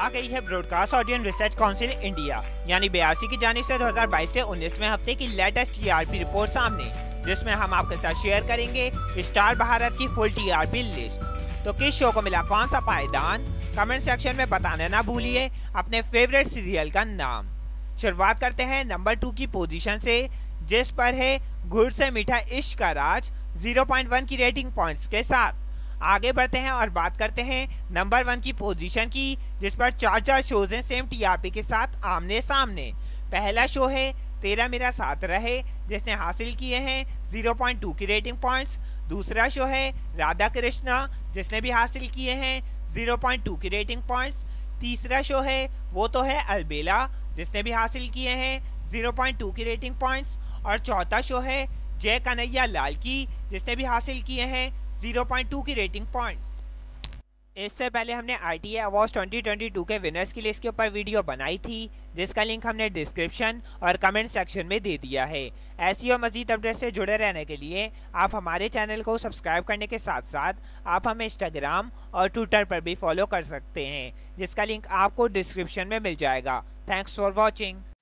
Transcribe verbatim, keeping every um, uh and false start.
गई है broadcast audience research council India यानी बी आर सी की जानिब से दो हज़ार बाईस के उन्नीसवें हफ्ते की latest T R P report सामने, जिसमें हम आपके साथ शेयर करेंगे स्टार भारत की full T R P list. तो किस शो को मिला कौन सा पायदान, कमेंट सेक्शन में बताना ना भूलिए अपने फेवरेट सीरियल का नाम। शुरुआत करते हैं नंबर टू की पोजीशन से, जिस पर है गुड़ से मीठा इश्क का राज ज़ीरो पॉइंट वन की रेटिंग पॉइंट्स के साथ। आगे बढ़ते हैं और बात करते हैं नंबर वन की पोजीशन की, जिस पर चार चार शोज हैं सेम टी आर पी के साथ आमने सामने। पहला शो है तेरा मेरा साथ रहे, जिसने हासिल किए हैं ज़ीरो पॉइंट टू की रेटिंग पॉइंट्स। दूसरा शो है राधा कृष्णा, जिसने भी हासिल किए हैं ज़ीरो पॉइंट टू की रेटिंग पॉइंट्स। तीसरा शो है वो तो है अलबेला, जिसने भी हासिल किए हैं ज़ीरो पॉइंट टू की रेटिंग पॉइंट्स। और चौथा शो है जय कन्हैया लाल की, जिसने भी हासिल किए हैं ज़ीरो पॉइंट टू की रेटिंग पॉइंट्स। इससे पहले हमने I T A awards twenty twenty two के विनर्स की लिस्ट के ऊपर वीडियो बनाई थी, जिसका लिंक हमने डिस्क्रिप्शन और कमेंट सेक्शन में दे दिया है। ऐसी और मजीद अपडेट से जुड़े रहने के लिए आप हमारे चैनल को सब्सक्राइब करने के साथ साथ आप हमें इंस्टाग्राम और ट्विटर पर भी फॉलो कर सकते हैं, जिसका लिंक आपको डिस्क्रिप्शन में मिल जाएगा। Thanks for watching.